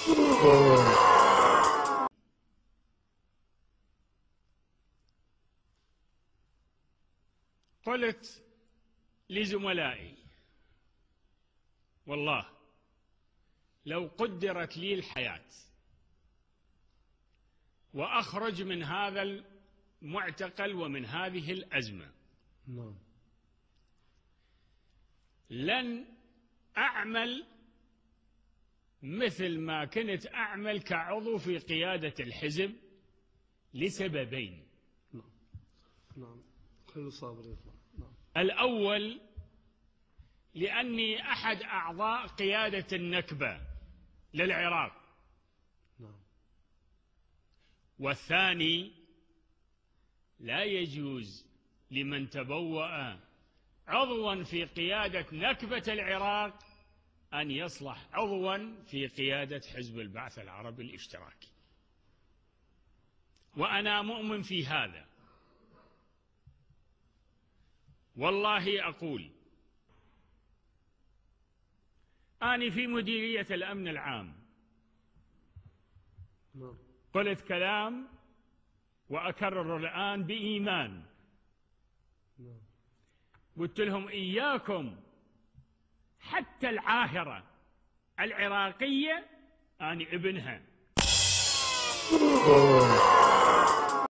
قلت لزملائي: والله لو قدرت لي الحياة وأخرج من هذا المعتقل ومن هذه الأزمة لن أعمل مثل ما كنت أعمل كعضو في قيادة الحزب لسببين. الأول لأني أحد أعضاء قيادة النكبة للعراق، والثاني لا يجوز لمن تبوأ عضوا في قيادة نكبة العراق أن يصلح عضوا في قيادة حزب البعث العربي الاشتراكي، وأنا مؤمن في هذا. والله أقول أنا في مديرية الأمن العام قلت كلام وأكرر الآن بإيمان، قلت لهم: إياكم حتى العاهرة العراقية أنا ابنها.